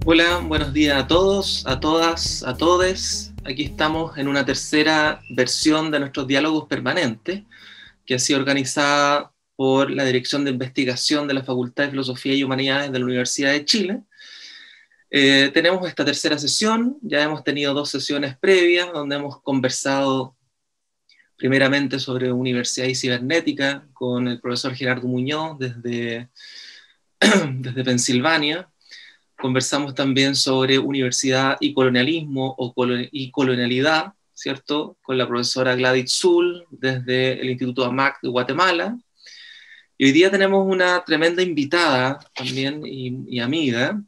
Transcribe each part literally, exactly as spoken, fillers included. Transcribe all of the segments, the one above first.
Hola, buenos días a todos, a todas, a todes. Aquí estamos en una tercera versión de nuestros diálogos permanentes, que ha sido organizada por la Dirección de Investigación de la Facultad de Filosofía y Humanidades de la Universidad de Chile. Eh, tenemos esta tercera sesión, ya hemos tenido dos sesiones previas, donde hemos conversado primeramente sobre universidad y cibernética con el profesor Gerardo Muñoz desde, desde Pensilvania. Conversamos también sobre universidad y colonialismo o colon y colonialidad, ¿cierto? Con la profesora Gladys Zull desde el Instituto A M A C de Guatemala. Y hoy día tenemos una tremenda invitada también y, y amiga,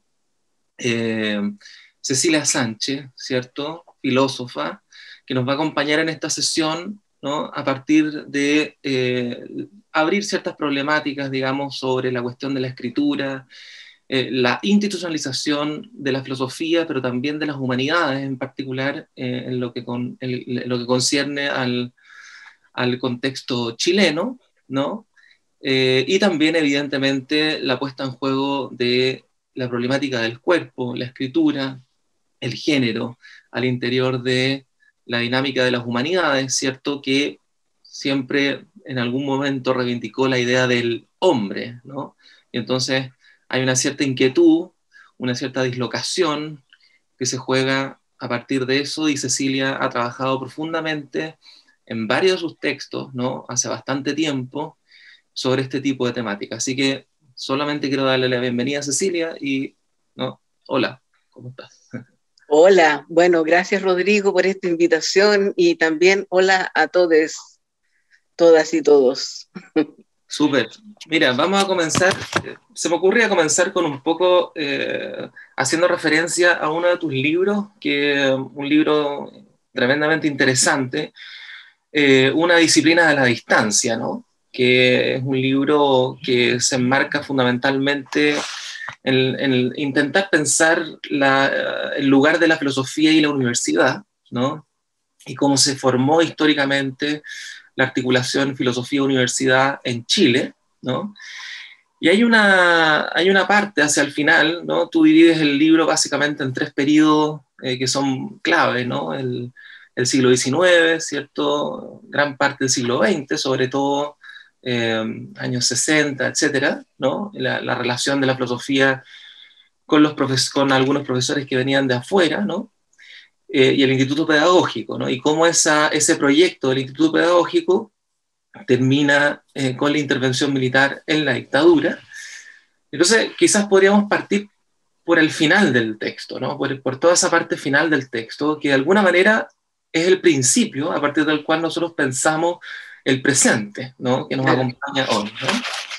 eh, Cecilia Sánchez, ¿cierto? Filósofa, que nos va a acompañar en esta sesión, ¿no? A partir de eh, abrir ciertas problemáticas, digamos, sobre la cuestión de la escritura, Eh, la institucionalización de la filosofía, pero también de las humanidades en particular, eh, en, lo que con, en, en lo que concierne al, al contexto chileno, ¿no? Eh, y también, evidentemente, la puesta en juego de la problemática del cuerpo, la escritura, el género, al interior de la dinámica de las humanidades, ¿cierto? Que siempre en algún momento reivindicó la idea del hombre, ¿no? Y entonces hay una cierta inquietud, una cierta dislocación que se juega a partir de eso, y Cecilia ha trabajado profundamente en varios de sus textos, ¿no? Hace bastante tiempo, sobre este tipo de temática. Así que solamente quiero darle la bienvenida a Cecilia y, ¿no? Hola, ¿cómo estás? Hola, bueno, gracias Rodrigo por esta invitación y también hola a todos, todas y todos. Súper. Mira, vamos a comenzar. Se me ocurría comenzar con un poco eh, haciendo referencia a uno de tus libros, que un libro tremendamente interesante, eh, Una disciplina de la distancia, ¿no? Que es un libro que se enmarca fundamentalmente en, en intentar pensar la, el lugar de la filosofía y la universidad, ¿no? Y cómo se formó históricamente la articulación filosofía-universidad en Chile, ¿no? Y hay una, hay una parte hacia el final, ¿no? Tú divides el libro básicamente en tres periodos eh, que son clave, ¿no? El, el siglo diecinueve, ¿cierto? Gran parte del siglo veinte, sobre todo eh, años sesenta, etcétera, ¿no? La, la relación de la filosofía con, los profes con algunos profesores que venían de afuera, ¿no? Eh, y el Instituto Pedagógico, ¿no? Y cómo esa, ese proyecto del Instituto Pedagógico termina eh, con la intervención militar en la dictadura. Entonces, quizás podríamos partir por el final del texto, ¿no? Por, por toda esa parte final del texto, que de alguna manera es el principio a partir del cual nosotros pensamos el presente, ¿no? Que nos Claro. acompaña hoy, ¿no?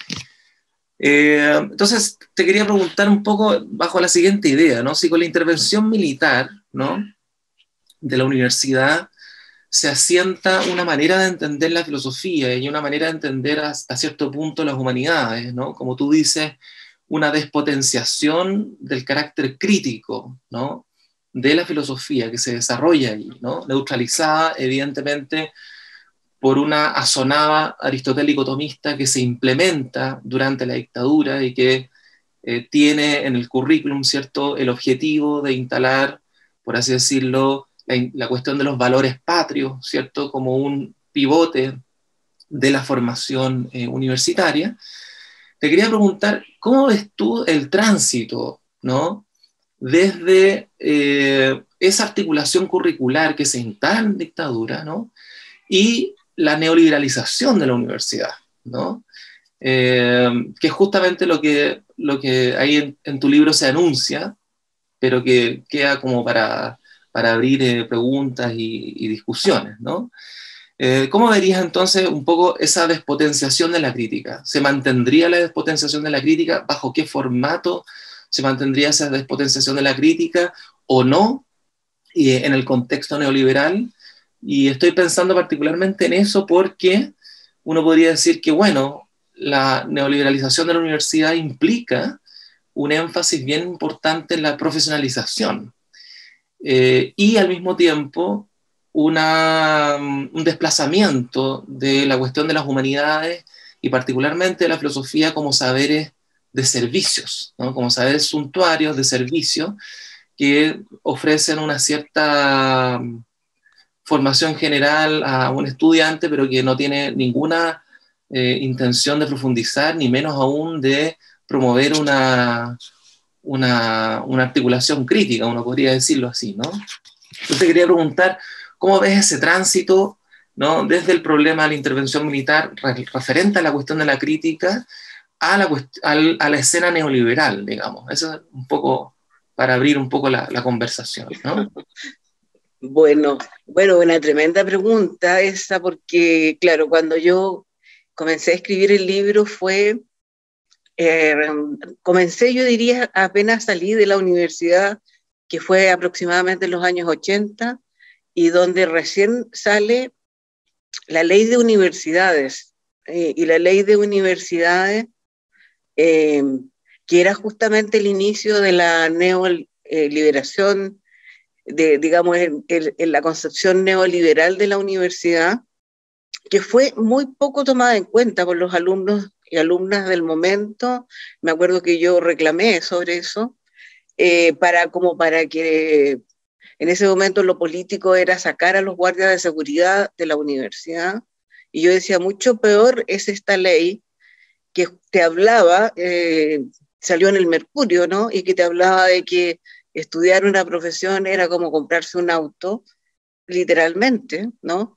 Eh, entonces, te quería preguntar un poco bajo la siguiente idea, ¿no? Si con la intervención militar, ¿no? de la universidad se asienta una manera de entender la filosofía y una manera de entender hasta cierto punto las humanidades, ¿no? Como tú dices, una despotenciación del carácter crítico, ¿no? de la filosofía que se desarrolla ahí, ¿no? Neutralizada, evidentemente, por una asonada aristotélico-tomista que se implementa durante la dictadura y que eh, tiene en el currículum, ¿cierto?, el objetivo de instalar, por así decirlo, la, la cuestión de los valores patrios, ¿cierto?, como un pivote de la formación eh, universitaria. Te quería preguntar, ¿cómo ves tú el tránsito, ¿no?, desde eh, esa articulación curricular que se instala en dictadura, ¿no?, y la neoliberalización de la universidad, ¿no? Eh, que es justamente lo que, lo que ahí en, en tu libro se anuncia, pero que queda como para, para abrir eh, preguntas y, y discusiones, ¿no? Eh, ¿Cómo verías entonces un poco esa despotenciación de la crítica? ¿Se mantendría la despotenciación de la crítica? ¿Bajo qué formato se mantendría esa despotenciación de la crítica o no? Y en el contexto neoliberal. Y estoy pensando particularmente en eso porque uno podría decir que, bueno, la neoliberalización de la universidad implica un énfasis bien importante en la profesionalización eh, y al mismo tiempo una, un desplazamiento de la cuestión de las humanidades y particularmente de la filosofía como saberes de servicios, ¿no? Como saberes suntuarios de servicios que ofrecen una cierta formación general a un estudiante, pero que no tiene ninguna eh, intención de profundizar, ni menos aún de promover una, una, una articulación crítica, uno podría decirlo así, ¿no? Entonces quería preguntar, ¿cómo ves ese tránsito, ¿no? Desde el problema de la intervención militar referente a la cuestión de la crítica a la, a la escena neoliberal, digamos? Eso es un poco para abrir un poco la, la conversación, ¿no? Bueno, bueno, una tremenda pregunta esa, porque claro, cuando yo comencé a escribir el libro fue, eh, comencé, yo diría, apenas salí de la universidad, que fue aproximadamente en los años ochenta, y donde recién sale la ley de universidades, eh, y la ley de universidades, eh, que era justamente el inicio de la neoliberación, de, digamos, en, en la concepción neoliberal de la universidad, que fue muy poco tomada en cuenta por los alumnos y alumnas del momento. Me acuerdo que yo reclamé sobre eso, eh, para, como para que en ese momento lo político era sacar a los guardias de seguridad de la universidad, y yo decía, mucho peor es esta ley que te hablaba, eh, salió en el Mercurio, ¿no? Y que te hablaba de que estudiar una profesión era como comprarse un auto, literalmente, ¿no?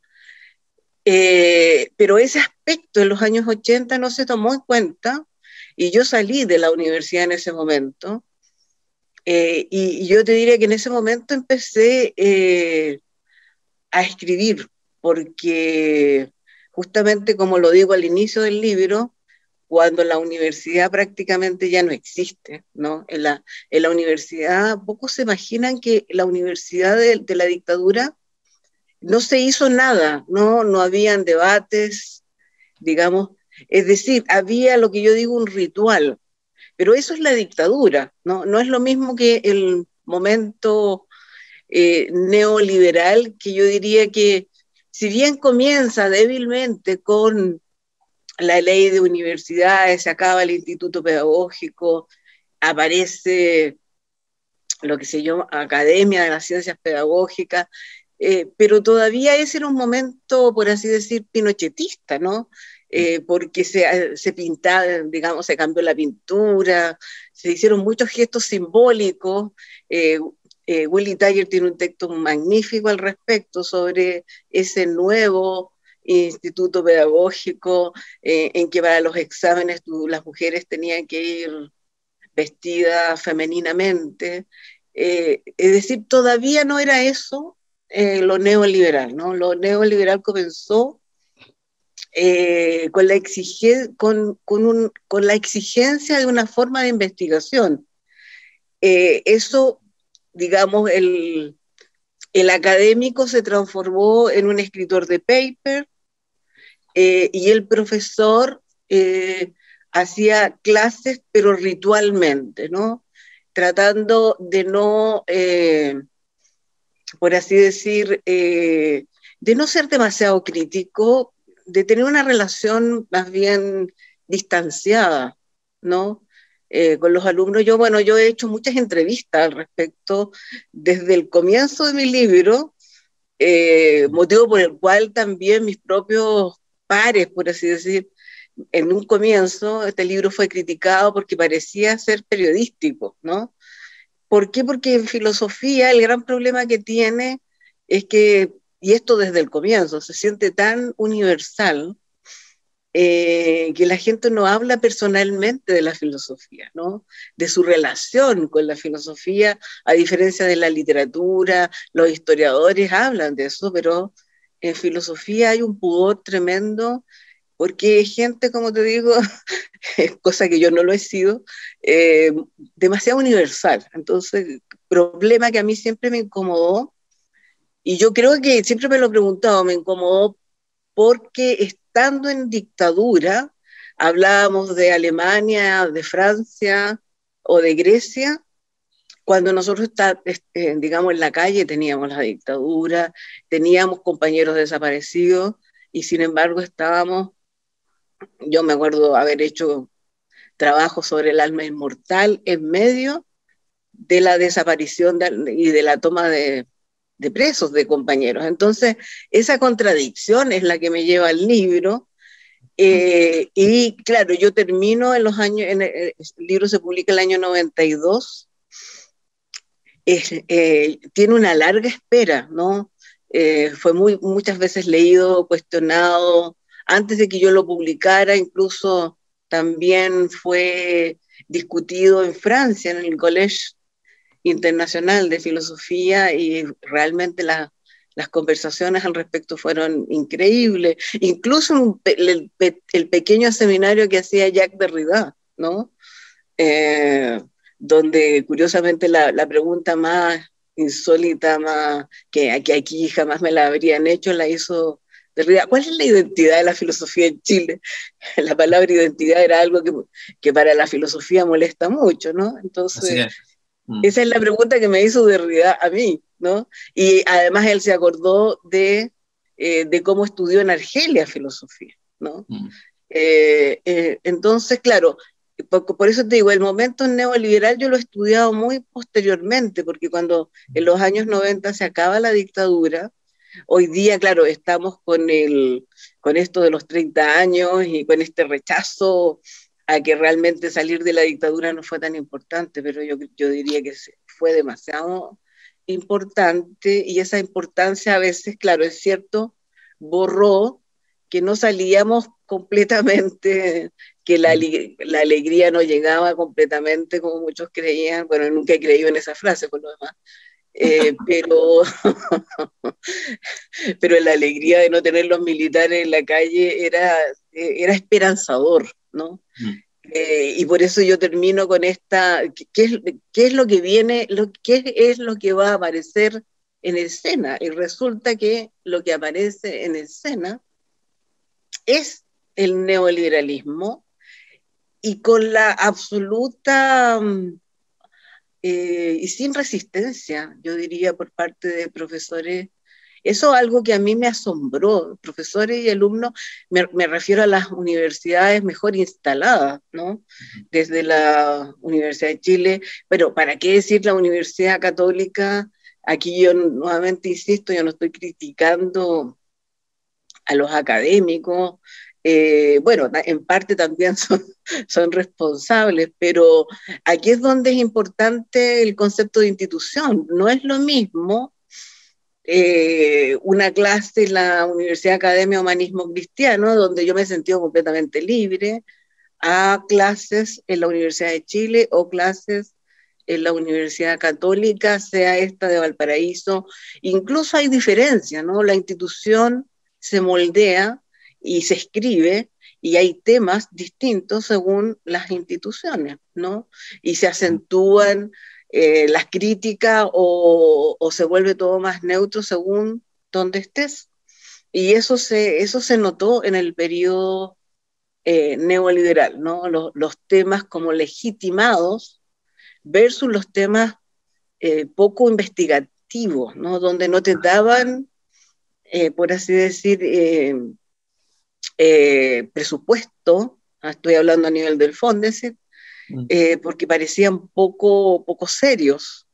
Eh, pero ese aspecto en los años ochenta no se tomó en cuenta, y yo salí de la universidad en ese momento, eh, y, y yo te diría que en ese momento empecé eh, a escribir, porque justamente como lo digo al inicio del libro, cuando la universidad prácticamente ya no existe, ¿no? En la, en la universidad, pocos se imaginan que la universidad de, de la dictadura no se hizo nada, ¿no? No habían debates, digamos, es decir, había lo que yo digo un ritual, pero eso es la dictadura, ¿no? No es lo mismo que el momento eh, neoliberal, que yo diría que si bien comienza débilmente con la ley de universidades, se acaba el instituto pedagógico, aparece lo que se llama Academia de las Ciencias Pedagógicas, eh, pero todavía ese era un momento, por así decir, pinochetista, ¿no? Eh, porque se, se pintaba, digamos, se cambió la pintura, se hicieron muchos gestos simbólicos. Eh, eh, Willy Taller tiene un texto magnífico al respecto sobre ese nuevo instituto pedagógico, eh, en que para los exámenes tú, las mujeres tenían que ir vestidas femeninamente. Eh, es decir, todavía no era eso eh, lo neoliberal, ¿no? Lo neoliberal comenzó eh, con, la exige, con, con, un, con la exigencia de una forma de investigación. Eh, eso, digamos, el, el académico se transformó en un escritor de paper, eh, y el profesor eh, hacía clases, pero ritualmente, ¿no? Tratando de no, eh, por así decir, eh, de no ser demasiado crítico, de tener una relación más bien distanciada, ¿no? Eh, con los alumnos. Yo, bueno, yo he hecho muchas entrevistas al respecto desde el comienzo de mi libro, eh, motivo por el cual también mis propios pares, por así decir, en un comienzo este libro fue criticado porque parecía ser periodístico, ¿no? ¿Por qué? Porque en filosofía el gran problema que tiene es que, y esto desde el comienzo, se siente tan universal, eh, que la gente no habla personalmente de la filosofía, ¿no? De su relación con la filosofía, a diferencia de la literatura. Los historiadores hablan de eso, pero en filosofía hay un pudor tremendo, porque hay gente, como te digo, cosa que yo no lo he sido, eh, demasiado universal. Entonces, problema que a mí siempre me incomodó, y yo creo que siempre me lo he preguntado, me incomodó porque estando en dictadura, hablábamos de Alemania, de Francia o de Grecia, cuando nosotros está, eh, digamos, en la calle teníamos la dictadura, teníamos compañeros desaparecidos, y sin embargo estábamos, yo me acuerdo haber hecho trabajo sobre el alma inmortal en medio de la desaparición de, y de la toma de, de presos de compañeros. Entonces, esa contradicción es la que me lleva al libro. Eh, y claro, yo termino en los años, en el, el libro se publica el año noventa y dos, es, eh, tiene una larga espera, ¿no? Eh, fue muy, muchas veces leído, cuestionado, antes de que yo lo publicara, incluso también fue discutido en Francia, en el Collège Internacional de Filosofía, y realmente la, las conversaciones al respecto fueron increíbles, incluso un, el, el pequeño seminario que hacía Jacques Derrida, ¿no? Eh, donde curiosamente la, la pregunta más insólita, más, que, que aquí jamás me la habrían hecho, la hizo Derrida. ¿Cuál es la identidad de la filosofía en Chile? La palabra identidad era algo que, que para la filosofía molesta mucho, ¿no? Entonces, mm. esa es la pregunta que me hizo Derrida a mí, ¿no? Y además él se acordó de, eh, de cómo estudió en Argelia filosofía, ¿no? Mm. Eh, eh, entonces, claro, por, por eso te digo, el momento neoliberal yo lo he estudiado muy posteriormente, porque cuando en los años noventa se acaba la dictadura, hoy día, claro, estamos con, el, con esto de los treinta años y con este rechazo a que realmente salir de la dictadura no fue tan importante, pero yo, yo diría que fue demasiado importante, y esa importancia a veces, claro, es cierto, borró que no salíamos completamente, que la, la alegría no llegaba completamente como muchos creían. Bueno, nunca he creído en esa frase por lo demás, eh, pero, pero la alegría de no tener los militares en la calle era, era esperanzador, ¿no? Mm. Eh, y por eso yo termino con esta, ¿qué es, qué es lo que viene, lo, qué es lo que va a aparecer en escena? Y resulta que lo que aparece en escena es el neoliberalismo, y con la absoluta eh, y sin resistencia, yo diría, por parte de profesores. Eso es algo que a mí me asombró, profesores y alumnos, me, me refiero a las universidades mejor instaladas, ¿no? Desde la Universidad de Chile, pero ¿para qué decir la Universidad Católica? Aquí yo nuevamente insisto, yo no estoy criticando a los académicos, eh, bueno, en parte también son, son responsables, pero aquí es donde es importante el concepto de institución. No es lo mismo eh, una clase en la Universidad Academia Humanismo Cristiano, donde yo me he sentido completamente libre, a clases en la Universidad de Chile o clases en la Universidad Católica, sea esta de Valparaíso. Incluso hay diferencias, ¿no? La institución se moldea y se escribe, y hay temas distintos según las instituciones, ¿no? Y se acentúan eh, las críticas o, o se vuelve todo más neutro según donde estés. Y eso se, eso se notó en el periodo eh, neoliberal, ¿no? Los, los temas como legitimados versus los temas eh, poco investigativos, ¿no? Donde no te daban, eh, por así decir, eh, eh, presupuesto, estoy hablando a nivel del Fondesit, eh, porque parecían poco, poco serios.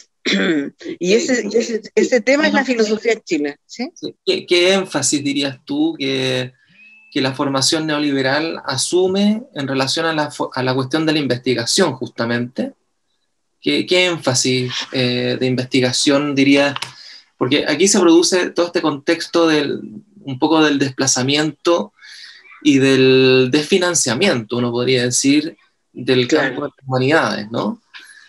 Y ese, ese, ese tema es la filosofía en Chile, ¿sí? ¿Qué, qué énfasis dirías tú que, que la formación neoliberal asume en relación a la, a la cuestión de la investigación, justamente? ¿Qué, qué énfasis eh, de investigación dirías? Porque aquí se produce todo este contexto del, un poco del desplazamiento y del desfinanciamiento, uno podría decir, del claro. campo de las humanidades, ¿no?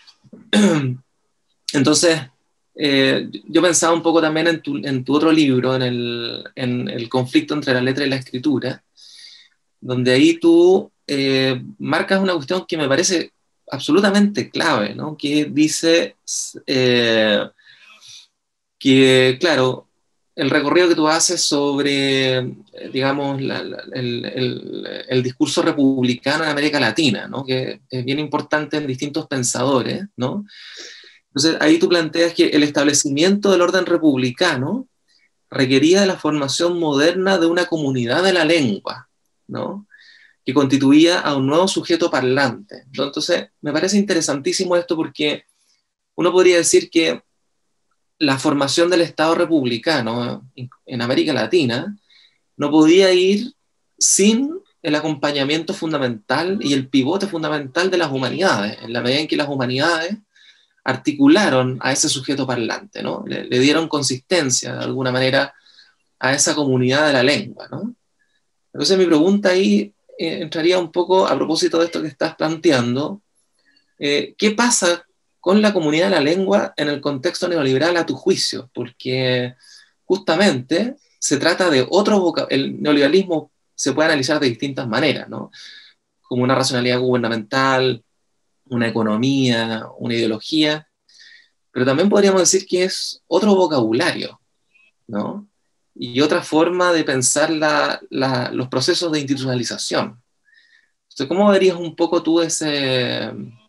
Entonces, eh, yo pensaba un poco también en tu, en tu otro libro, en el, en el conflicto entre la letra y la escritura, donde ahí tú eh, marcas una cuestión que me parece absolutamente clave, ¿no? Que dice eh, que, claro, el recorrido que tú haces sobre, digamos, la, la, el, el, el discurso republicano en América Latina, ¿no? Que es bien importante en distintos pensadores, ¿no? Entonces, ahí tú planteas que el establecimiento del orden republicano requería de la formación moderna de una comunidad de la lengua, ¿no? que constituía a un nuevo sujeto parlante. Entonces, me parece interesantísimo esto porque uno podría decir que la formación del Estado republicano en América Latina no podía ir sin el acompañamiento fundamental y el pivote fundamental de las humanidades, en la medida en que las humanidades articularon a ese sujeto parlante, ¿no? Le, le dieron consistencia, de alguna manera, a esa comunidad de la lengua, ¿no? Entonces mi pregunta ahí eh, entraría un poco a propósito de esto que estás planteando. Eh, ¿Qué pasa con la comunidad de la lengua en el contexto neoliberal a tu juicio? Porque justamente se trata de otro vocabulario. El neoliberalismo se puede analizar de distintas maneras, ¿no? Como una racionalidad gubernamental, una economía, una ideología, pero también podríamos decir que es otro vocabulario, ¿no? Y otra forma de pensar la, la, los procesos de institucionalización. Entonces, ¿cómo verías un poco tú ese,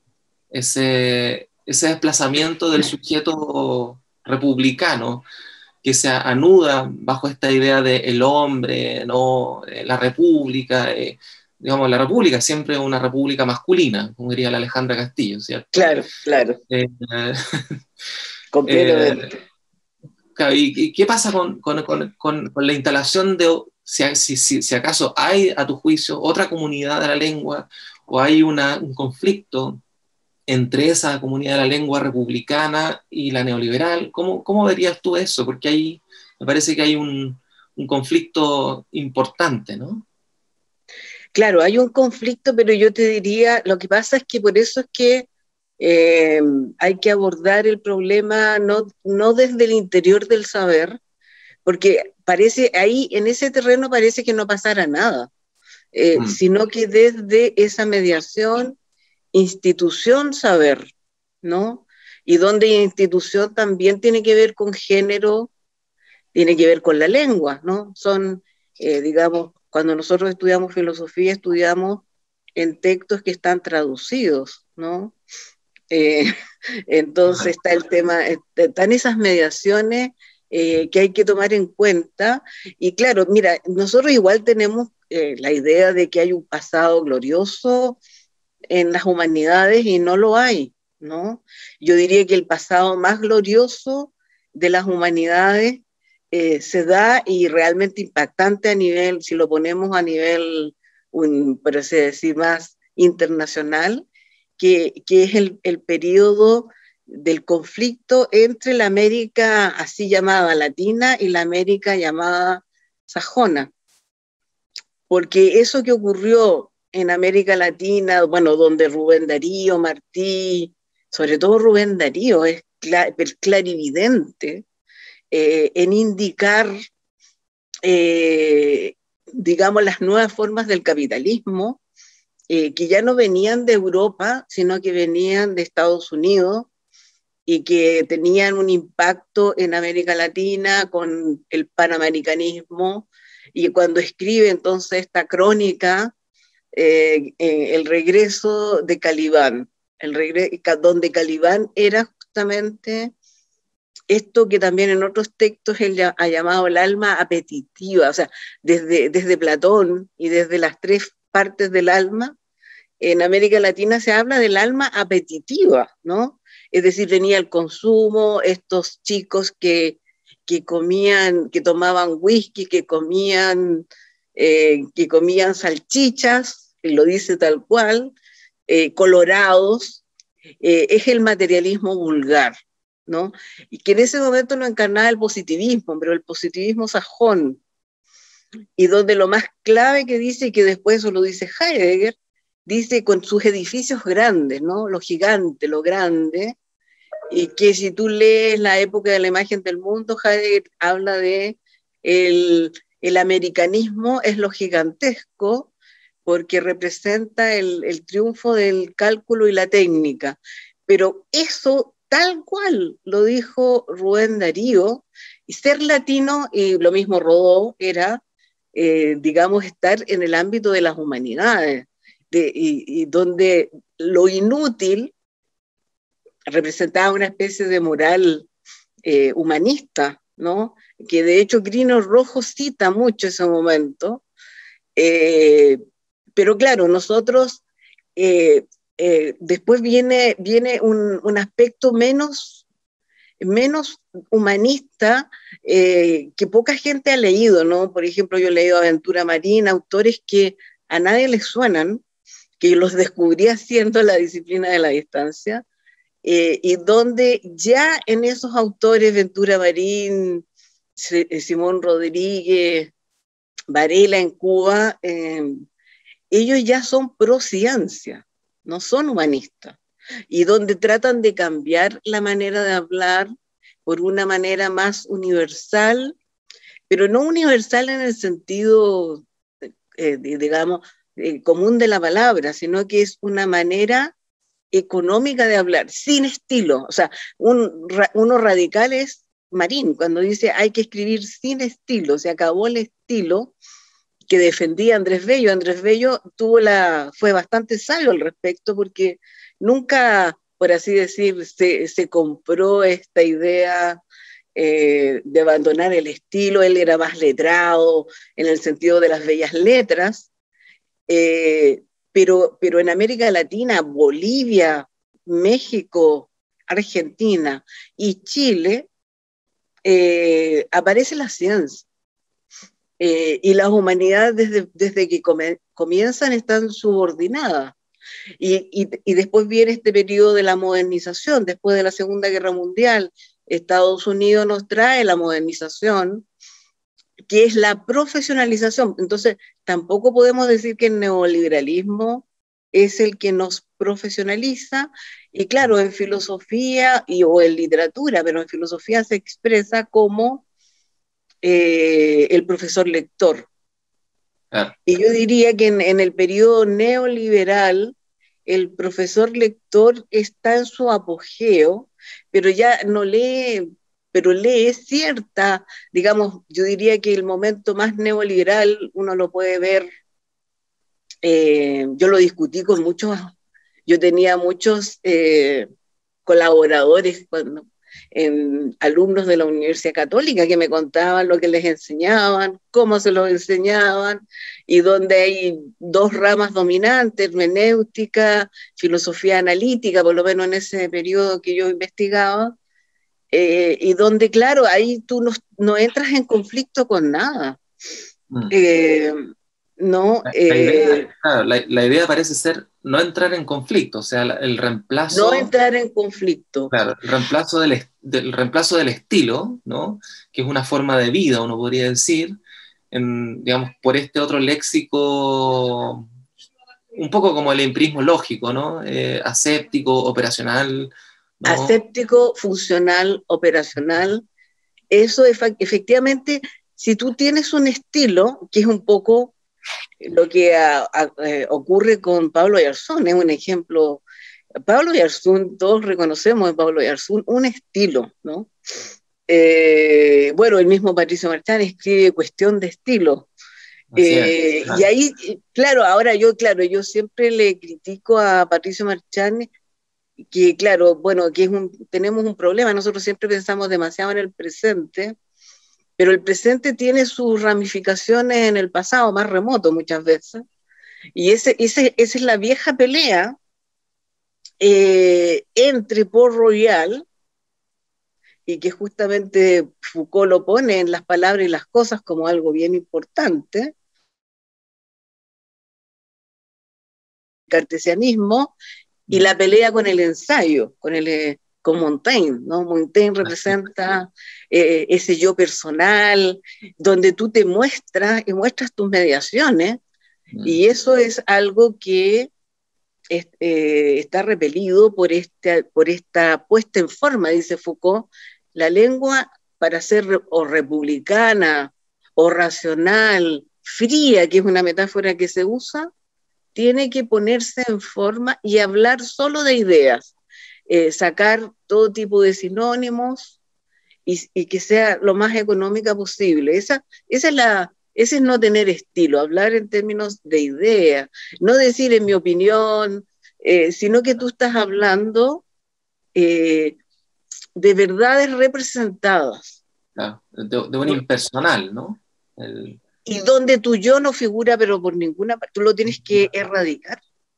ese, ese desplazamiento del sujeto republicano que se anuda bajo esta idea de el hombre, ¿no? La república, eh, digamos, la república es siempre una república masculina, como diría la Alejandra Castillo, ¿cierto? Claro, claro. Eh, Completamente. eh, ¿Y qué pasa con, con, con, con, con la instalación de, si, si, si acaso hay, a tu juicio, otra comunidad de la lengua, o hay una, un conflicto entre esa comunidad de la lengua republicana y la neoliberal? ¿Cómo, cómo verías tú eso? Porque ahí me parece que hay un, un conflicto importante, ¿no? Claro, hay un conflicto, pero yo te diría, lo que pasa es que por eso es que eh, hay que abordar el problema no, no desde el interior del saber, porque parece, ahí en ese terreno parece que no pasara nada, eh, mm. sino que desde esa mediación, institución saber, ¿no? Y donde institución también tiene que ver con género, tiene que ver con la lengua, ¿no? Son, eh, digamos, cuando nosotros estudiamos filosofía, estudiamos en textos que están traducidos, ¿no? Eh, entonces está el tema, están esas mediaciones eh, que hay que tomar en cuenta. Y claro, mira, nosotros igual tenemos eh, la idea de que hay un pasado glorioso en las humanidades y no lo hay, ¿no? Yo diría que el pasado más glorioso de las humanidades eh, se da y realmente impactante a nivel, si lo ponemos a nivel, un, por así decir, más internacional, que, que es el, el periodo del conflicto entre la América así llamada latina y la América llamada sajona. Porque eso que ocurrió en América Latina, bueno, donde Rubén Darío, Martí, sobre todo Rubén Darío, es clar, clarividente eh, en indicar, eh, digamos, las nuevas formas del capitalismo, eh, que ya no venían de Europa, sino que venían de Estados Unidos y que tenían un impacto en América Latina con el panamericanismo. Y cuando escribe entonces esta crónica, eh, eh, el regreso de Calibán, el regre donde Calibán era justamente esto que también en otros textos él ha llamado el alma apetitiva, o sea, desde, desde Platón y desde las tres partes del alma, en América Latina se habla del alma apetitiva, ¿no? Es decir, venía el consumo, estos chicos que, que comían, que tomaban whisky, que comían, eh, que comían salchichas, y lo dice tal cual, eh, colorados, eh, es el materialismo vulgar, ¿no? Y que en ese momento lo encarnaba el positivismo, pero el positivismo sajón, y donde lo más clave que dice, y que después eso lo dice Heidegger, dice con sus edificios grandes, ¿no? Lo gigante, lo grande, y que si tú lees la época de la imagen del mundo, Heidegger habla de el, el americanismo es lo gigantesco, porque representa el, el triunfo del cálculo y la técnica. Pero eso tal cual lo dijo Rubén Darío, y ser latino, y lo mismo Rodó, era, eh, digamos, estar en el ámbito de las humanidades, de, y, y donde lo inútil representaba una especie de moral eh, humanista, ¿no? Que de hecho Grino Rojo cita mucho ese momento, eh, pero claro, nosotros, eh, eh, después viene, viene un, un aspecto menos, menos humanista, eh, que poca gente ha leído, ¿no? Por ejemplo, yo he leído Aventura Marín, autores que a nadie les suenan, que los descubrí haciendo la disciplina de la distancia, eh, y donde ya en esos autores, Ventura Marín, Simón Rodríguez, Varela en Cuba, eh, ellos ya son pro ciencia, no son humanistas, y donde tratan de cambiar la manera de hablar por una manera más universal, pero no universal en el sentido, eh, digamos, eh, común de la palabra, sino que es una manera económica de hablar, sin estilo. O sea, un, uno radical es Marín, cuando dice hay que escribir sin estilo, se acabó el estilo que defendía Andrés Bello. Andrés Bello tuvo la, fue bastante sabio al respecto, porque nunca, por así decir, se, se compró esta idea eh, de abandonar el estilo. Él era más letrado en el sentido de las bellas letras, eh, pero, pero en América Latina, Bolivia, México, Argentina y Chile, eh, aparece la ciencia. Eh, y las humanidades desde, desde que come, comienzan están subordinadas. Y, y, y después viene este periodo de la modernización, después de la Segunda Guerra Mundial. Estados Unidos nos trae la modernización, que es la profesionalización. Entonces, tampoco podemos decir que el neoliberalismo es el que nos profesionaliza, y claro, en filosofía y, o en literatura, pero en filosofía se expresa como eh, el profesor lector. Ah. Y yo diría que en, en el periodo neoliberal, el profesor lector está en su apogeo, pero ya no lee, pero lee cierta, digamos, yo diría que el momento más neoliberal uno lo puede ver, eh, yo lo discutí con muchos, yo tenía muchos eh, colaboradores cuando, en, alumnos de la Universidad Católica, que me contaban lo que les enseñaban, cómo se lo enseñaban, y donde hay dos ramas dominantes, hermenéutica, filosofía analítica, por lo menos en ese periodo que yo investigaba, eh, y donde, claro, ahí tú no, no entras en conflicto con nada. Mm. Eh, no, la, la, idea, eh, claro, la, la idea parece ser no entrar en conflicto, o sea, el reemplazo... No entrar en conflicto. Claro, el reemplazo del, del, reemplazo del estilo, ¿no? Que es una forma de vida, uno podría decir, en, digamos, por este otro léxico, un poco como el empirismo lógico, ¿no? Eh, aséptico, operacional. ¿No? Aséptico, funcional, operacional. Eso es, efectivamente, si tú tienes un estilo, que es un poco lo que a, a, eh, ocurre con Pablo Yarzún, es un ejemplo. Pablo Yarzún, todos reconocemos de Pablo Yarzún un estilo, ¿no? Eh, bueno, el mismo Patricio Marchán escribe Cuestión de Estilo. Eh, es, claro. Y ahí, claro, ahora yo, claro, yo siempre le critico a Patricio Marchán que, claro, bueno, que es un, tenemos un problema, nosotros siempre pensamos demasiado en el presente, pero el presente tiene sus ramificaciones en el pasado, más remoto muchas veces, y ese, ese, esa es la vieja pelea eh, entre Port Royal, y que justamente Foucault lo pone en las palabras y las cosas como algo bien importante, cartesianismo, y la pelea con el ensayo, con, el, con Montaigne, ¿no? Montaigne representa eh, ese yo personal, donde tú te muestras y muestras tus mediaciones, mm. y eso es algo que es, eh, está repelido por, este, por esta puesta en forma, dice Foucault. La lengua, para ser o republicana, o racional, fría, que es una metáfora que se usa, tiene que ponerse en forma y hablar solo de ideas, eh, sacar todo tipo de sinónimos y, y que sea lo más económica posible. Esa, esa es la, ese es no tener estilo, hablar en términos de ideas, no decir en mi opinión, eh, sino que tú estás hablando eh, de verdades representadas. Claro, de, de un impersonal, ¿no? El... y donde tu yo no figura, pero por ninguna parte, tú lo tienes que erradicar.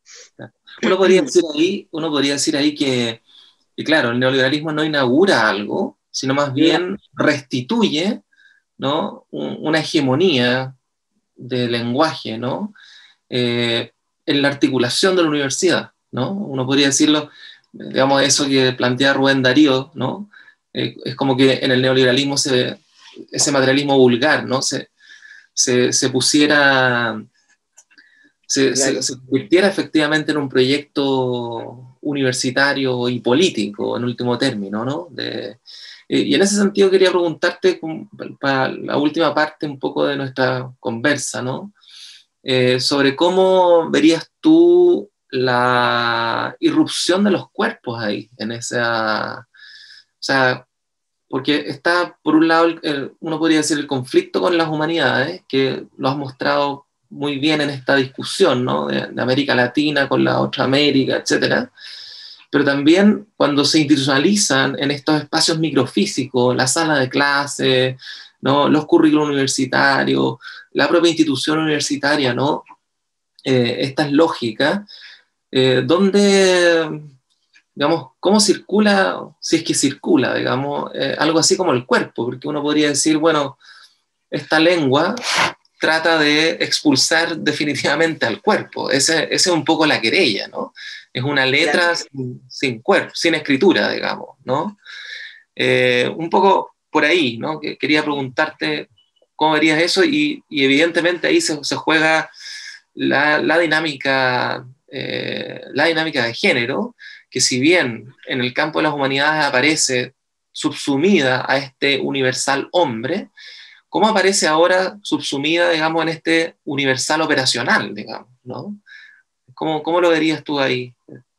Uno podría decir ahí, uno podría decir ahí que, que, claro, el neoliberalismo no inaugura algo, sino más bien no. restituye, ¿no?, una hegemonía de lenguaje, ¿no?, eh, en la articulación de la universidad, ¿no? Uno podría decirlo, digamos, eso que plantea Rubén Darío, ¿no? Eh, es como que en el neoliberalismo se, ese materialismo vulgar, ¿no?, se, se, se pusiera, se, claro. se, se convirtiera efectivamente en un proyecto universitario y político, en último término, ¿no? De, y en ese sentido quería preguntarte, para la última parte un poco de nuestra conversa, ¿no?, Eh, sobre cómo verías tú la irrupción de los cuerpos ahí, en esa, o sea, porque está, por un lado, el, el, uno podría decir el conflicto con las humanidades, que lo has mostrado muy bien en esta discusión, ¿no?, de, de América Latina con la otra América, etcétera, pero también cuando se institucionalizan en estos espacios microfísicos, la sala de clase, ¿no?, los currículos universitarios, la propia institución universitaria, ¿no?, eh, estas lógicas, eh, donde, digamos, cómo circula, si es que circula, digamos, eh, algo así como el cuerpo, porque uno podría decir, bueno, esta lengua trata de expulsar definitivamente al cuerpo, esa es un poco la querella, ¿no?, es una letra claro. sin, sin cuerpo, sin escritura, digamos, ¿no? Eh, un poco por ahí, ¿no?, que quería preguntarte cómo verías eso, y, y evidentemente ahí se, se juega la, la, dinámica, eh, la dinámica de género, que si bien en el campo de las humanidades aparece subsumida a este universal hombre, ¿cómo aparece ahora subsumida, digamos, en este universal operacional, digamos, ¿no? ¿Cómo, cómo lo verías tú ahí?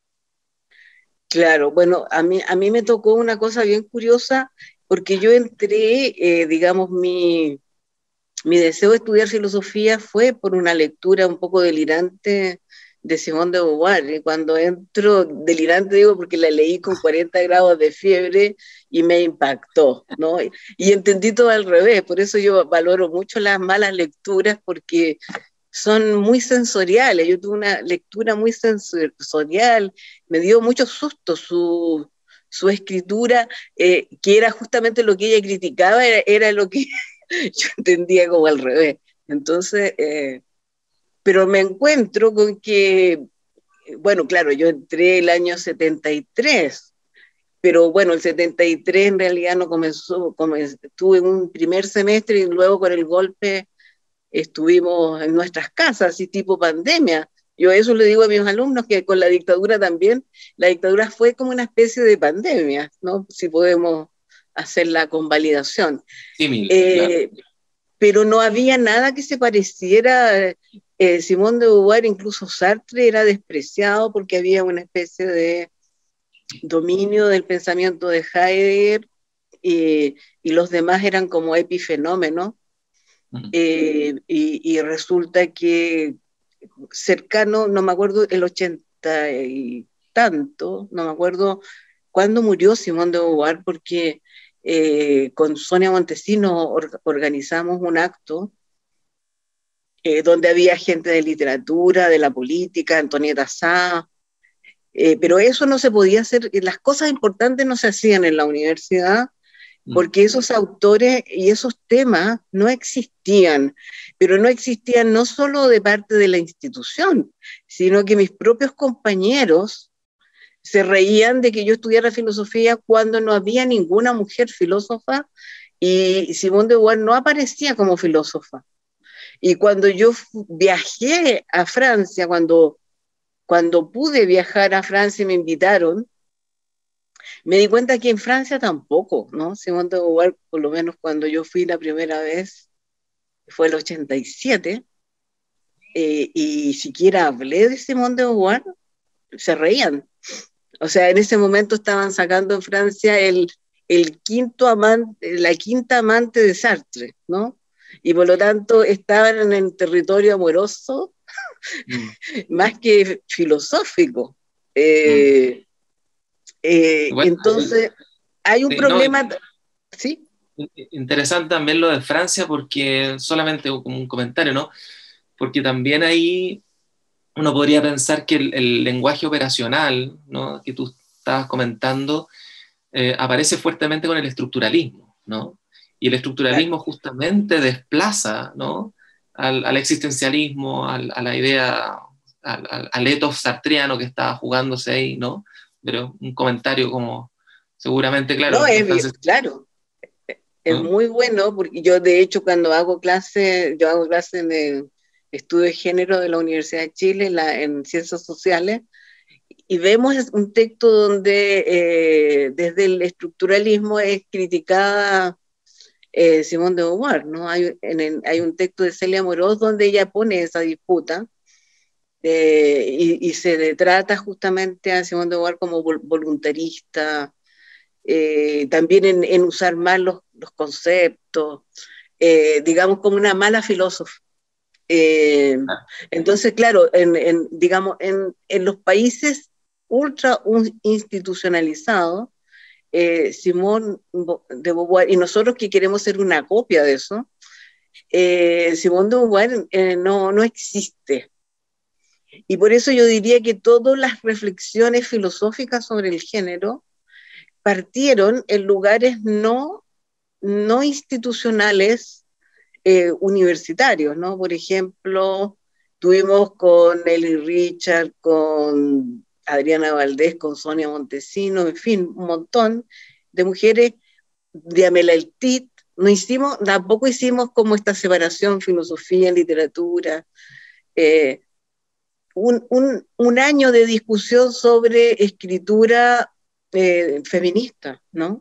Claro, bueno, a mí, a mí me tocó una cosa bien curiosa, porque yo entré, eh, digamos, mi, mi deseo de estudiar filosofía fue por una lectura un poco delirante de Simone de Beauvoir, y cuando entro, delirante digo porque la leí con cuarenta grados de fiebre y me impactó, ¿no? Y, y entendí todo al revés, por eso yo valoro mucho las malas lecturas, porque son muy sensoriales. Yo tuve una lectura muy sensorial, me dio mucho susto su, su escritura, eh, que era justamente lo que ella criticaba, era, era lo que yo entendía como al revés. Entonces, eh, pero me encuentro con que, bueno, claro, yo entré el año setenta y tres, pero bueno, el setenta y tres en realidad no comenzó, comenzó tuve un primer semestre y luego con el golpe estuvimos en nuestras casas, así tipo pandemia. Yo eso le digo a mis alumnos, que con la dictadura también, la dictadura fue como una especie de pandemia, ¿no?, si podemos hacer la convalidación. Sí, mil, eh, claro. Pero no había nada que se pareciera. eh, Simone de Beauvoir, incluso Sartre, era despreciado porque había una especie de dominio del pensamiento de Heidegger, y, y los demás eran como epifenómenos. Eh, y, y resulta que cercano, no me acuerdo, el ochenta y tanto, no me acuerdo cuándo murió Simone de Beauvoir, porque eh, con Sonia Montesino or, organizamos un acto eh, donde había gente de literatura, de la política, Antonieta Sá, eh, pero eso no se podía hacer, las cosas importantes no se hacían en la universidad, porque esos autores y esos temas no existían, pero no existían no solo de parte de la institución, sino que mis propios compañeros se reían de que yo estudiara filosofía cuando no había ninguna mujer filósofa, y Simone de Beauvoir no aparecía como filósofa. Y cuando yo viajé a Francia, cuando, cuando pude viajar a Francia y me invitaron, me di cuenta que en Francia tampoco, ¿no? Simone de Beauvoir, por lo menos cuando yo fui la primera vez, fue el ochenta y siete, eh, y siquiera hablé de Simone de Beauvoir, se reían. O sea, en ese momento estaban sacando en Francia el, el quinto amante, la quinta amante de Sartre, ¿no? Y por lo tanto estaban en el territorio amoroso, mm. más que filosófico. Eh, mm. Eh, bueno, entonces, hay un sí, problema, no, ¿sí? Interesante también lo de Francia, porque solamente como un comentario, ¿no? Porque también ahí uno podría pensar que el, el lenguaje operacional, ¿no?, que tú estabas comentando, eh, aparece fuertemente con el estructuralismo, ¿no? Y el Claro. estructuralismo justamente desplaza, ¿no?, al, al existencialismo, al, a la idea, al, al, al ethos sartreano que estaba jugándose ahí, ¿no? Pero un comentario como, seguramente, No, claro, los es bien, franceses, claro, es ¿no? muy bueno, porque yo de hecho cuando hago clase, yo hago clase de estudio de género de la Universidad de Chile, en, la, en ciencias sociales, y vemos un texto donde eh, desde el estructuralismo es criticada eh, Simone de Beauvoir, ¿no? Hay, en el, hay un texto de Celia Morós donde ella pone esa disputa eh, y, y se trata justamente a Simone de Beauvoir como voluntarista, eh, también en, en, usar mal los, los conceptos, eh, digamos como una mala filósofa. Eh, entonces, claro, en, en, digamos, en, en los países ultra institucionalizados, eh, Simón de Beauvoir, y nosotros que queremos ser una copia de eso, eh, Simón de Beauvoir eh, no, no existe. Y por eso yo diría que todas las reflexiones filosóficas sobre el género partieron en lugares no, no institucionales eh, universitarios, ¿no? Por ejemplo, tuvimos con Nelly Richard, con Adriana Valdés, con Sonia Montesino, en fin, un montón de mujeres, de Amela Eltit, no hicimos, tampoco hicimos como esta separación filosofía, literatura, eh, un, un, un, año de discusión sobre escritura eh, feminista, ¿no?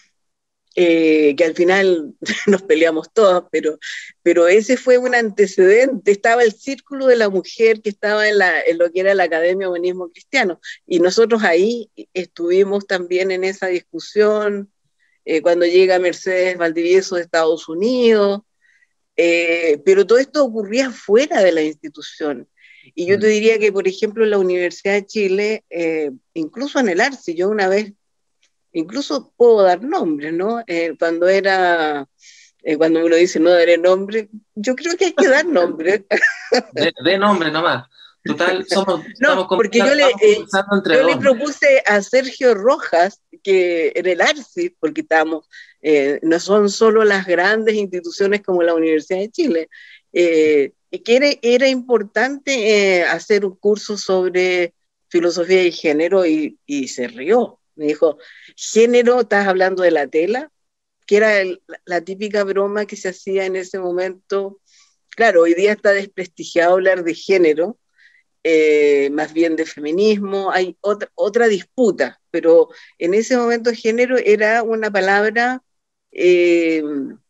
Eh, que al final nos peleamos todos, pero, pero ese fue un antecedente. Estaba el Círculo de la Mujer que estaba en, la, en lo que era la Academia de Humanismo Cristiano, y nosotros ahí estuvimos también en esa discusión, eh, cuando llega Mercedes Valdivieso de Estados Unidos, eh, pero todo esto ocurría fuera de la institución. Y yo te diría que, por ejemplo, en la Universidad de Chile, eh, incluso en el ARCI, yo una vez, incluso puedo dar nombres, ¿no? Eh, cuando era, eh, cuando uno dice no daré nombre, yo creo que hay que dar nombre. De, de nombre nomás. Total, somos, No, estamos, porque yo le, estamos eh, conversando entre yo le dos. propuse a Sergio Rojas que en el ARCI, porque estamos, eh, no son solo las grandes instituciones como la Universidad de Chile, eh, y que era, era importante eh, hacer un curso sobre filosofía y género, y, y se rió. Me dijo, género, ¿estás hablando de la tela? Que era el, la típica broma que se hacía en ese momento. Claro, hoy día está desprestigiado hablar de género, eh, más bien de feminismo, hay otra, otra disputa, pero en ese momento género era una palabra eh,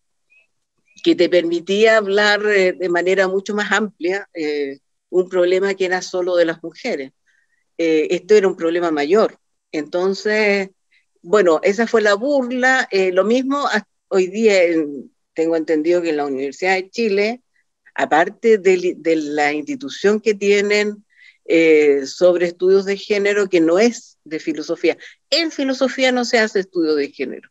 que te permitía hablar eh, de manera mucho más amplia eh, un problema que era solo de las mujeres. Eh, esto era un problema mayor. Entonces, bueno, esa fue la burla. Eh, lo mismo hoy día, en, tengo entendido que en la Universidad de Chile, aparte de, de la institución que tienen eh, sobre estudios de género, que no es de filosofía. En filosofía no se hace estudio de género.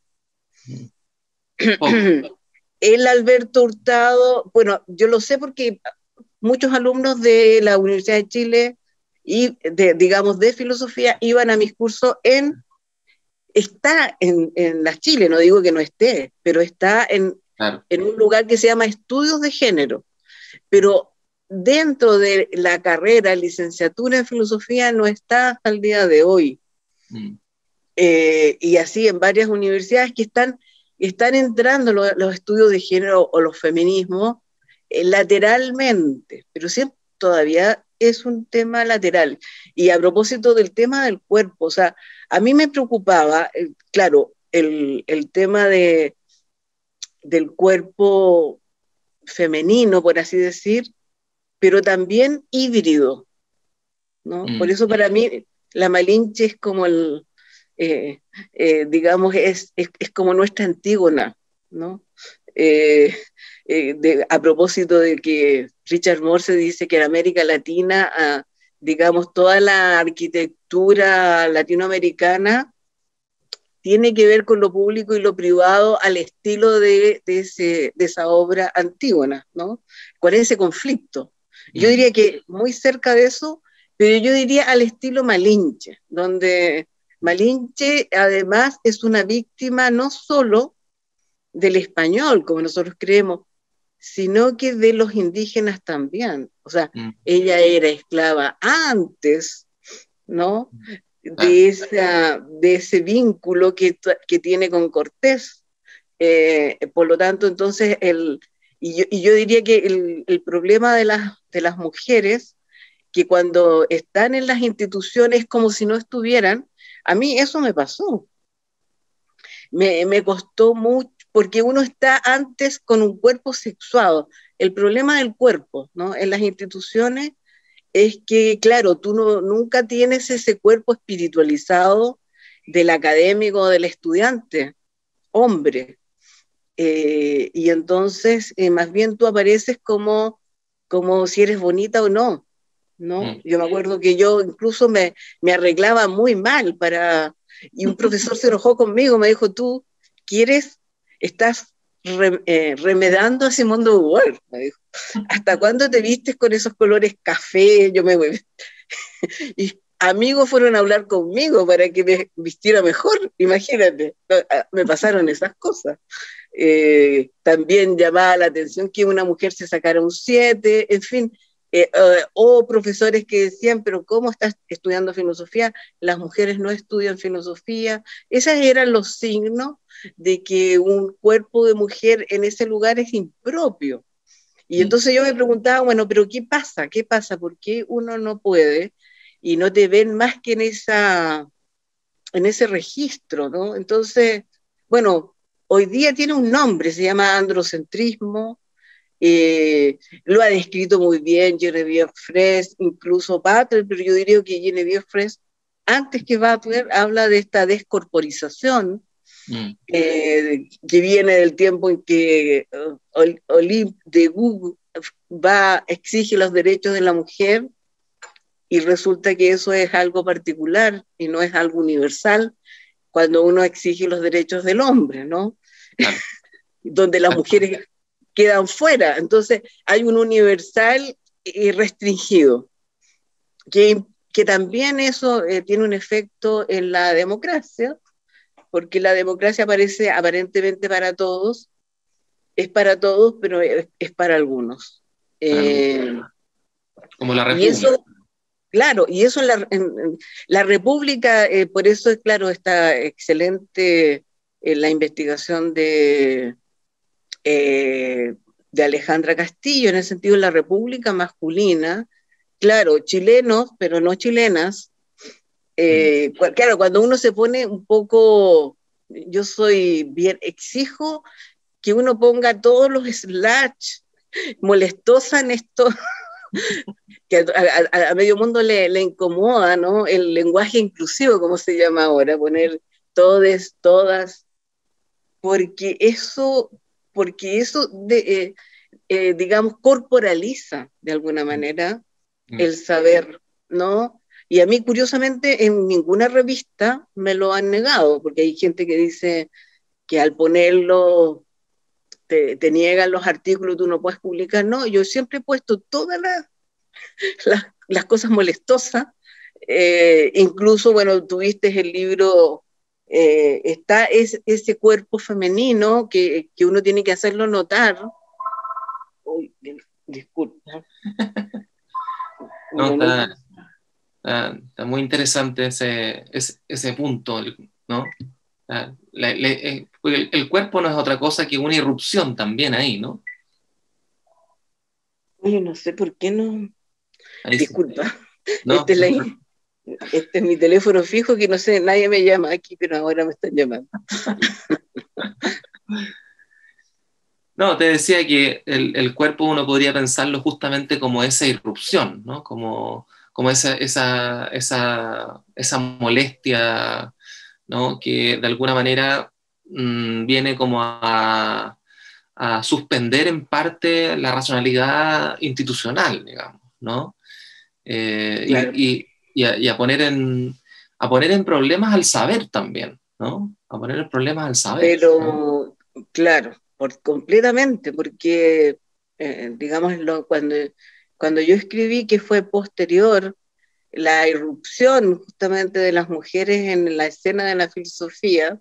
Poco. El Alberto Hurtado, bueno, yo lo sé porque muchos alumnos de la Universidad de Chile y de, digamos, de filosofía iban a mis cursos en, está en, en las Chile, no digo que no esté, pero está en, Claro. en un lugar que se llama estudios de género. Pero dentro de la carrera, licenciatura en filosofía, no está hasta el día de hoy. Mm. Eh, y así en varias universidades que están, están entrando los, los estudios de género o los feminismos eh, lateralmente, pero siempre todavía es un tema lateral. Y a propósito del tema del cuerpo, o sea, a mí me preocupaba, eh, claro, el, el tema de, del cuerpo femenino, por así decir, pero también híbrido, ¿no? Mm. Por eso para mí la Malinche es como el, eh, eh, digamos, es, es, es, como nuestra Antígona, ¿no? Eh, eh, de, a propósito de que Richard Morse dice que en América Latina, ah, digamos, toda la arquitectura latinoamericana tiene que ver con lo público y lo privado al estilo de, de, ese, de esa obra Antígona, ¿no? Con ese conflicto. Yo diría que muy cerca de eso, pero yo diría al estilo Malinche, donde Malinche además es una víctima no solo del español, como nosotros creemos, sino que de los indígenas también. O sea, mm. ella era esclava antes, ¿no? De, esa, de ese vínculo que, que tiene con Cortés. Eh, por lo tanto, entonces, el, y, yo, y yo diría que el, el problema de las, de las mujeres, que cuando están en las instituciones como si no estuvieran, a mí eso me pasó. Me, me costó mucho, porque uno está antes con un cuerpo sexuado. El problema del cuerpo, ¿no? En las instituciones es que, claro, tú no, nunca tienes ese cuerpo espiritualizado del académico o del estudiante, hombre. Eh, y entonces, eh, más bien tú apareces como, como si eres bonita o no, ¿no? Mm. Yo me acuerdo que yo incluso me, me arreglaba muy mal para... Y un profesor se enojó conmigo, me dijo, tú quieres, estás re, eh, remedando a Simone de Beauvoir, me dijo. ¿Hasta cuándo te vistes con esos colores café? Yo me voy. Y amigos fueron a hablar conmigo para que me vistiera mejor, imagínate, me pasaron esas cosas. Eh, también llamaba la atención que una mujer se sacara un siete, en fin, eh, uh, o profesores que decían, pero ¿cómo estás estudiando filosofía? Las mujeres no estudian filosofía. Esos eran los signos de que un cuerpo de mujer en ese lugar es impropio. Y entonces yo me preguntaba, bueno, pero ¿qué pasa? ¿Qué pasa? ¿Por qué uno no puede y no te ven más que en, esa, en ese registro, ¿no? Entonces, bueno, hoy día tiene un nombre, se llama androcentrismo, eh, lo ha descrito muy bien Genevieve Fraisse, incluso Butler, pero yo diría que Genevieve Fraisse, antes que Butler, habla de esta descorporización, mm. eh, que viene del tiempo en que uh, Olympe de Gouges va, exige los derechos de la mujer, y resulta que eso es algo particular y no es algo universal cuando uno exige los derechos del hombre, ¿no? Claro. Donde las mujeres quedan fuera. Entonces hay un universal y restringido, que, que también eso eh, tiene un efecto en la democracia, porque la democracia parece aparentemente para todos, es para todos, pero es, es para algunos. Para eh, Como la República. Y eso, claro, y eso en la, en, en la República, eh, por eso es claro, está excelente eh, la investigación de, eh, de Alejandra Castillo, en el sentido de la República masculina, claro, chilenos, pero no chilenas. Eh, mm. Claro, cuando uno se pone un poco, yo soy bien, exijo que uno ponga todos los slash, molestosa en esto, que a, a, a medio mundo le, le incomoda, ¿no? El lenguaje inclusivo, como se llama ahora, poner todes, todas, porque eso, porque eso de, eh, eh, digamos, corporaliza de alguna manera mm. el saber, ¿no? Y a mí, curiosamente, en ninguna revista me lo han negado, porque hay gente que dice que al ponerlo te, te niegan los artículos, tú no puedes publicar. No, yo siempre he puesto todas las, las, las cosas molestosas. Eh, incluso, bueno, tuviste el libro, eh, está es, ese cuerpo femenino que, que uno tiene que hacerlo notar. Uy, disculpa. No, está, está, está muy interesante ese, ese, ese punto, ¿no? La, la, la, el, el cuerpo no es otra cosa que una irrupción también ahí, ¿no? Oye, no sé por qué no... Ahí disculpa. Sí. No, este, es la, este es mi teléfono fijo, que no sé, nadie me llama aquí, pero ahora me están llamando. No, te decía que el, el cuerpo uno podría pensarlo justamente como esa irrupción, ¿no? Como, como esa, esa, esa, esa molestia, ¿no? Que de alguna manera mmm, viene como a, a suspender en parte la racionalidad institucional, digamos, ¿no? Eh, claro. y, y, y, a, y a, poner en, a poner en problemas al saber también, ¿no? a poner el problema al saber. Pero, ¿no? claro, por, completamente, porque, eh, digamos, lo, cuando, cuando yo escribí, que fue posterior, la irrupción justamente de las mujeres en la escena de la filosofía,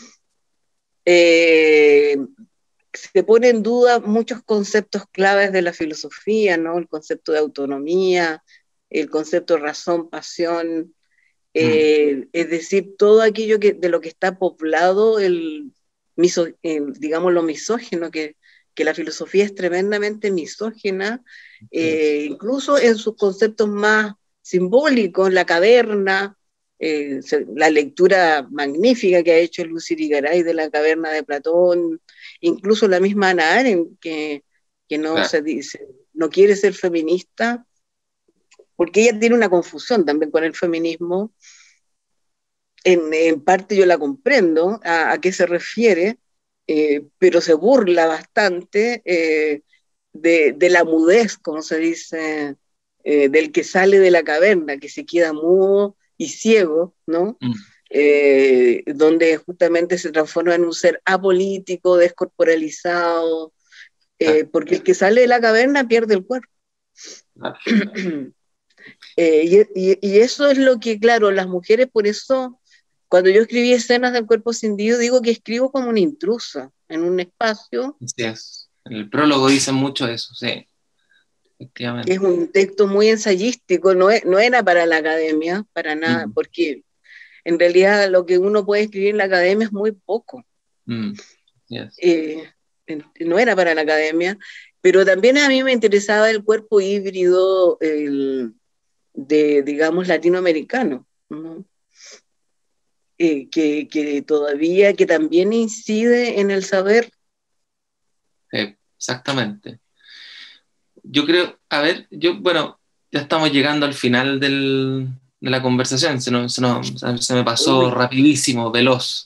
eh, se pone en duda muchos conceptos claves de la filosofía, ¿no? El concepto de autonomía, el concepto de razón, pasión, eh, mm. es decir, todo aquello que, de lo que está poblado, el, miso, el, digamos, lo misógino, que, que la filosofía es tremendamente misógina, eh, incluso en sus conceptos más simbólicos, la caverna, eh, la lectura magnífica que ha hecho Lucy Irigaray de la caverna de Platón, incluso la misma Hannah Arendt, que, que no, claro. se dice, no quiere ser feminista, porque ella tiene una confusión también con el feminismo. En, en parte yo la comprendo a, a qué se refiere, eh, pero se burla bastante eh, de, de la mudez, como se dice, eh, del que sale de la caverna, que se queda mudo y ciego, ¿no? Mm. Eh, donde justamente se transforma en un ser apolítico, descorporalizado, eh, porque el que sale de la caverna pierde el cuerpo. Ah. eh, y, y, y eso es lo que, claro, las mujeres, por eso, cuando yo escribí Escenas del cuerpo cindido, digo que escribo como una intrusa en un espacio. Así es. En el prólogo dicen mucho eso, sí. Efectivamente. Es un texto muy ensayístico, no, es, no era para la academia, para nada, mm. porque en realidad lo que uno puede escribir en la academia es muy poco. Mm. Yes. Eh, no era para la academia, pero también a mí me interesaba el cuerpo híbrido el, de, digamos, latinoamericano, ¿no? eh, que, que todavía, que también incide en el saber. Sí, exactamente. Yo creo, a ver, yo, bueno, ya estamos llegando al final del, de la conversación, se, nos, se, nos, se me pasó Uy. rapidísimo, veloz.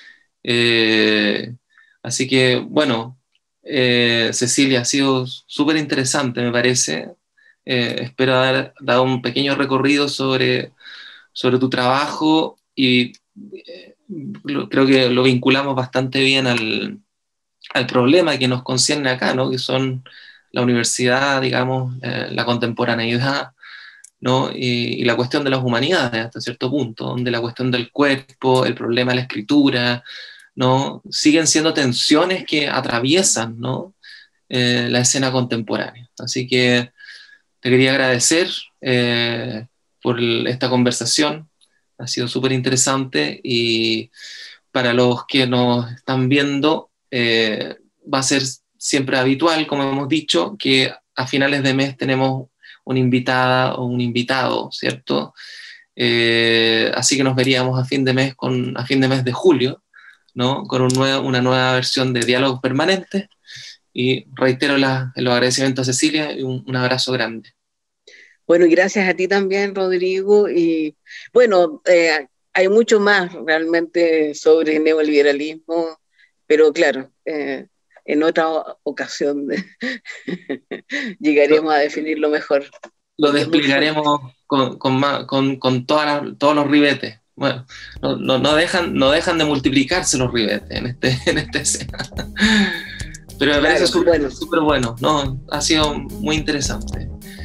Eh, así que, bueno, eh, Cecilia, ha sido súper interesante, me parece. Eh, espero haber dado un pequeño recorrido sobre, sobre tu trabajo y eh, lo, creo que lo vinculamos bastante bien al, al problema que nos concierne acá, ¿no? Que son la universidad, digamos, eh, la contemporaneidad, ¿no? Y, y la cuestión de las humanidades hasta cierto punto, donde la cuestión del cuerpo, el problema de la escritura, ¿no? Siguen siendo tensiones que atraviesan, ¿no? eh, la escena contemporánea. Así que te quería agradecer eh, por esta conversación, ha sido súper interesante y para los que nos están viendo eh, va a ser siempre habitual, como hemos dicho, que a finales de mes tenemos una invitada o un invitado, ¿cierto? Eh, así que nos veríamos a fin de mes, con, a fin de mes de julio, ¿no? Con un nuevo, una nueva versión de Diálogos Permanentes. Y reitero la, los agradecimientos a Cecilia y un, un abrazo grande. Bueno, y gracias a ti también, Rodrigo. Y bueno, eh, hay mucho más realmente sobre neoliberalismo, pero claro, eh, en otra ocasión llegaremos lo, a definirlo mejor. Lo desplegaremos con, con, con, con todas las, todos los ribetes. Bueno, no, no, no, dejan, no dejan de multiplicarse los ribetes en este, en esta escena. Pero me claro, parece súper bueno. bueno, ¿no? Ha sido muy interesante.